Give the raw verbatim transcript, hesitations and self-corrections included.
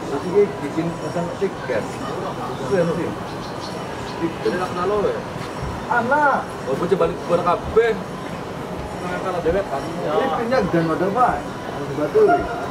Terus ini bikin pesan tiket. Itu ya sih. Jadi nak nalo ya. Anak. Oh, bocah balik ke kabeh. Nang kalau dewek kan. Ini pinyak dan wadah, Pak. Batu.